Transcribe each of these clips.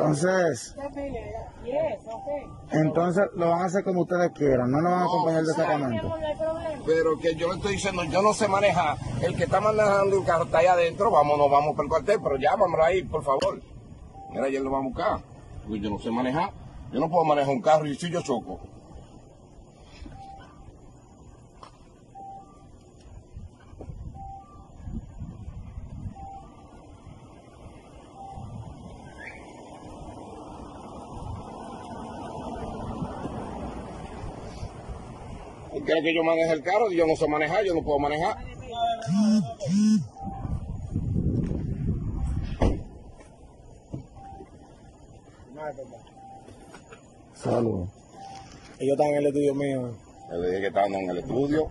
Entonces lo van a hacer como ustedes quieran, no nos van a acompañar el destacamento. Pero que yo le estoy diciendo, yo no sé manejar, el que está manejando el carro está ahí adentro, vámonos, vamos para el cuartel, pero llámamelo ahí, por favor. Mira, ayer lo vamos a buscar, porque yo no sé manejar, yo no puedo manejar un carro y si yo choco. ¿Quiere que yo maneje el carro? Yo no sé manejar, yo no puedo manejar. Saludos. Ellos están en el estudio mío. Yo le dije que estaban en el estudio.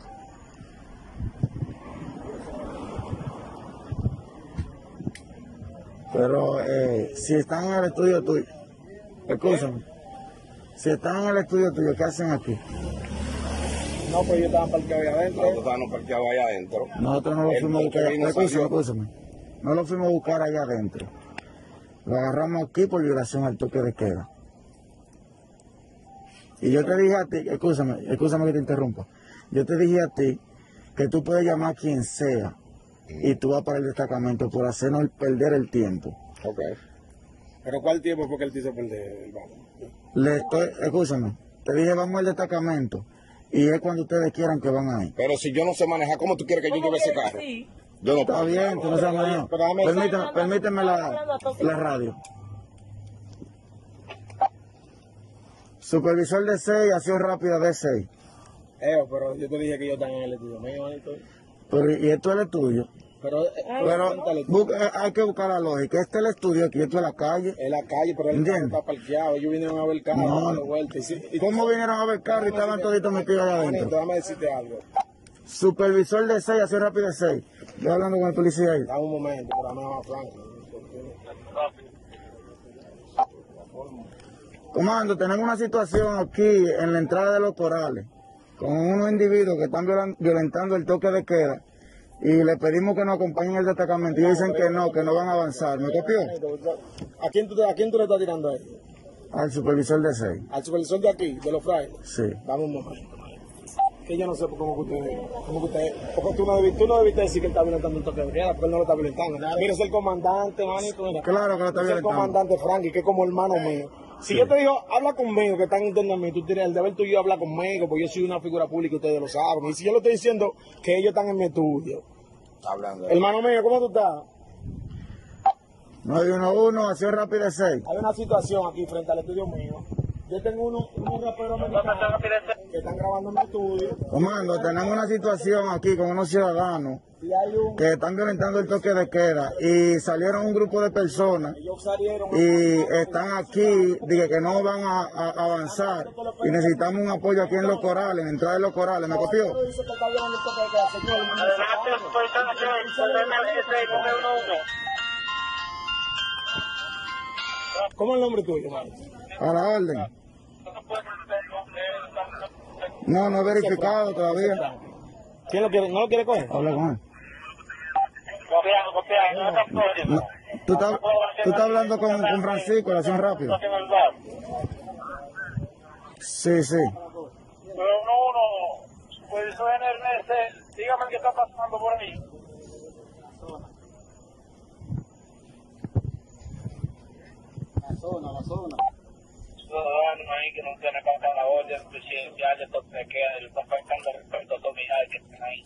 Pero si están en el estudio tuyo, escúchame. Si están en el estudio tuyo, ¿qué hacen aquí? No, pues ellos estaban parqueados allá adentro. Nosotros estábamos parqueados allá adentro. Nosotros no lo fuimos a buscar. Escúchame. No lo fuimos a buscar allá adentro. Lo agarramos aquí por violación al toque de queda. Y yo te dije a ti, escúchame que te interrumpa. Yo te dije a ti que tú puedes llamar a quien sea y tú vas para el destacamento por hacernos perder el tiempo. Ok. ¿Pero cuál tiempo fue que él te hizo perder el banco? Escúchame, te dije vamos al destacamento y es cuando ustedes quieran que van ahí. Pero si yo no sé manejar, ¿cómo tú quieres que yo lleve ese carro? Sí. Yo no Está puedo. bien, tú no sabes manejar. Permíteme la radio. Supervisor de 6, acción rápida de 6. Pero yo te dije que ellos están en el estudio mío, manito. Pero, ¿y esto es el estudio? Pero hay que buscar la lógica. Este es el estudio, aquí esto es la calle. Es la calle, pero el carro está parqueado. Ellos vinieron a ver el carro, a darle vuelta. ¿Cómo vinieron a ver el carro y estaban toditos metidos allá adentro? Déjame decirte algo. Supervisor de 6, acción rápida de 6. Estoy hablando con el policía ahí. Dame un momento, pero dame más franco. Comando, tenemos una situación aquí en la entrada de los corales con unos individuos que están violentando el toque de queda y le pedimos que nos acompañen al destacamento y dicen que no van a avanzar. ¿Me copió? ¿A quién tú le estás tirando ahí? Al supervisor de 6. ¿Al supervisor de aquí, de los frailes? Sí. Dame un momento. Que yo no sé cómo que ustedes, porque tú no debiste decir que él está violentando el toque de queda, porque él no lo está violentando. Mira, es el comandante, manito. Claro que lo está violentando. Es el comandante Frankie, que es como hermano mío. Si yo te digo, habla conmigo, que están internamente, tú tienes el deber tuyo de hablar conmigo, porque yo soy una figura pública y ustedes lo saben. Y si yo le estoy diciendo que ellos están en mi estudio. Hablando. Hermano mío, ¿cómo tú estás? 911, acción rápida de 6. Hay una situación aquí frente al estudio mío. Yo tengo unos raperos americanos que están grabando en mi estudio. Comando, tenemos una situación aquí con unos ciudadanos que están violentando el toque de queda y salieron un grupo de personas y están aquí, dije que no van a avanzar y necesitamos un apoyo aquí en los corales, en la entrada de los corales. ¿Me copió? ¿Cómo es el nombre tuyo, Mario? A la orden. No he verificado todavía. ¿Quién lo quiere? ¿No lo quiere coger? Habla con él. No, tú estás hablando con Francisco, la acción rápida. Sí. Pues soy NRS, dígame qué está pasando por ahí. La zona. Ciudadanos ahí que no tienen para la orden presidencial de toque de queda, le está faltando respeto a todos mis que están ahí.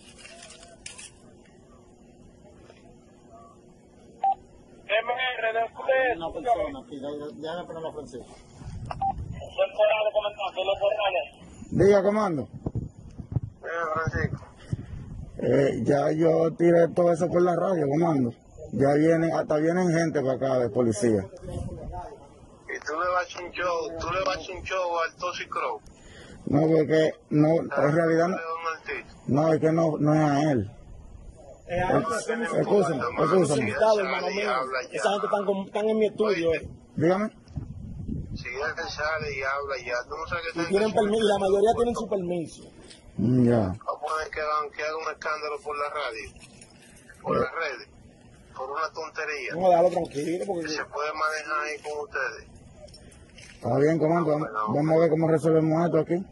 MR de ustedes. Una persona, aquí, déjame ponerlo a Francisco. Soy Corrales, comandante, los Corrales. Diga, comando. Francisco. Ya yo tiré todo eso por la radio, comando. Ya vienen gente para acá de policía. Y tú le vas a echar un show al Tosi Crow. No, porque en realidad no, es que no es a él. Escúchame. Hermano mío. Esa gente están en mi estudio. Dígame. Si él sale y habla ya, tú no sabes que Y tienen permiso, la mayoría tienen su permiso. Ya. a poner que haga un escándalo por la radio, por las redes. por una tontería. No, déjalo tranquilo porque... Se puede manejar ahí con ustedes. Está bien, comando. Vamos a ver cómo resolvemos esto aquí.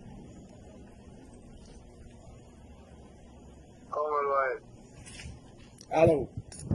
Cómelo a él. Aló.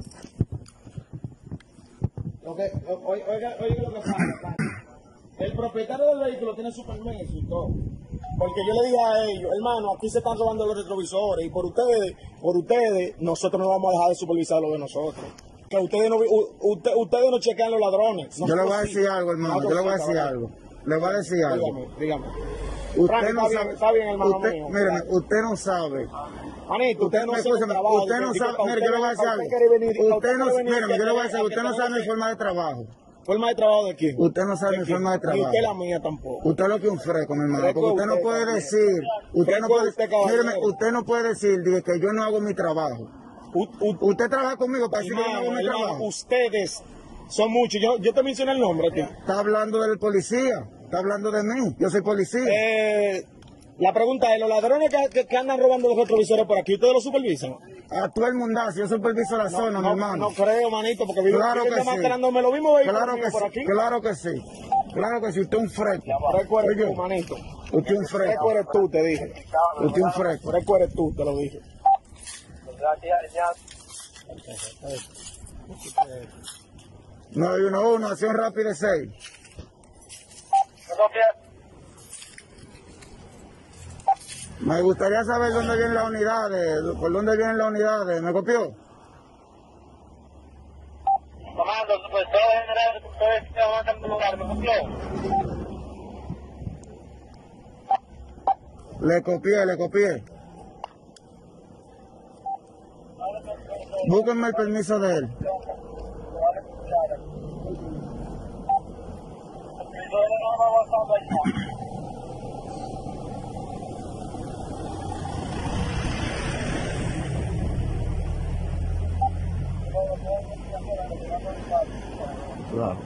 Oiga lo que pasa. El propietario del vehículo tiene su permiso y todo. Porque yo le dije a ellos, hermano, aquí se están robando los retrovisores y por ustedes, nosotros no vamos a dejar de supervisar lo de nosotros. Que ustedes no chequean los ladrones. Yo le voy a decir algo, hermano, yo le voy a decir algo. Le voy a decir algo. Dígame. Usted no sabe, está bien, hermano mío. Mire, usted no sabe. Manito, usted no sabe. Usted no sabe, mire, yo le voy a decir algo. Usted no, mire, yo le voy a decir, usted no sabe mi forma de trabajo. ¿Forma de trabajo de quién? Usted no sabe mi forma de trabajo. Ni usted la mía tampoco. Usted lo que es un fresco, mi hermano. Porque usted no puede decir, usted no puede decir que yo no hago mi trabajo. Usted trabaja conmigo para decir que yo no hago mi trabajo. Ustedes son muchos. Yo te mencioné el nombre a ti. Está hablando del policía. Está hablando de mí. Yo soy policía. La pregunta es, ¿los ladrones que andan robando los retrovisores por aquí, ustedes los supervisan? A todo el mundazo, yo superviso la zona, mi hermano. No creo, manito, porque vivo claro que sí. Lo mismo vehículos claro que por sí, aquí. Claro que sí. Claro que sí, usted es un fresco. Fresco eres tú, manito. Usted es un fresco. Fresco eres tú, te dije. Usted es un fresco. Fresco eres tú, te lo dije. Gracias. 911, acción rápida 6. Me gustaría saber dónde vienen las unidades, por dónde vienen las unidades. ¿Me copió? Comando, pues todo general, ustedes se van a cambiar de lugar, ¿me copió? Le copié. Búsquenme el permiso de él. Claro.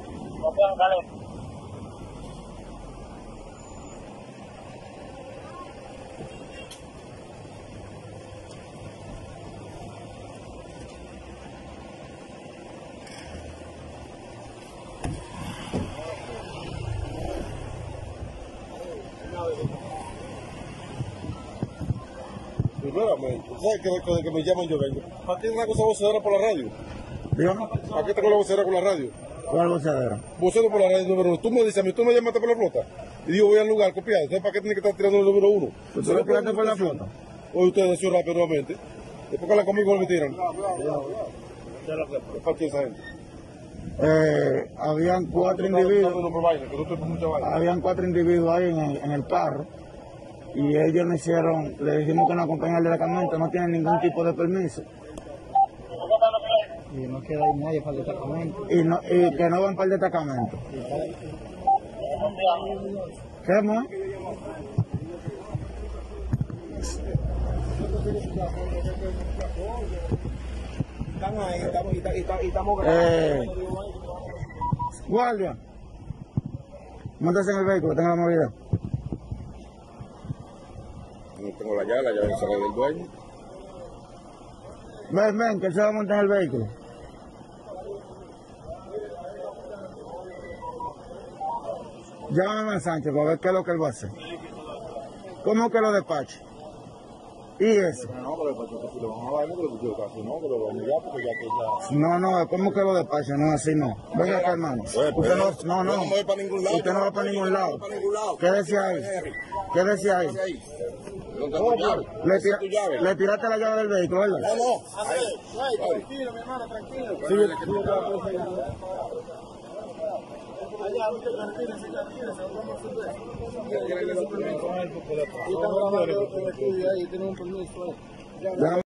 Primérame, ¿sabes que me llaman yo vengo? ¿Para qué una cosa vocedera por la radio? Dígame. ¿Para qué tengo la vocedera con la radio? ¿Cuál vocedera? Vocero por la radio número 1. Tú me dices a mí, tú me llamaste por la flota. Y digo, voy al lugar copiado. ¿Sabes para qué tiene que estar tirando el número 1? ¿Usted lo copiaste por la flota? Hoy ustedes decían rápido nuevamente. Después que la conmigo me tiran. ¿Para quién esa gente? Habían 4 individuos. Habían 4 individuos ahí en el carro. Y ellos no hicieron, le dijimos que nos acompañaran al destacamento, no tienen ningún tipo de permiso. Y no queda ahí nadie para el destacamento. Y que no van para el destacamento. ¿Qué más? Están ahí, estamos grabando. Guardia, móntese en el vehículo, tenga la movilidad. No tengo la llave sale del dueño. Ven, que él se va a montar en el vehículo. Llámame a Sánchez para ver qué es lo que él va a hacer. ¿Cómo que lo despache? ¿Y eso? No, ¿cómo que lo despache? No, así no. Venga acá, hermano. Usted no para ningún lado. Usted no va para ningún lado. Quédese ahí. Quédese ahí. Le tiraste la llave del vehículo, ¿verdad? No. Tranquilo, mi hermano, tranquilo. Ya.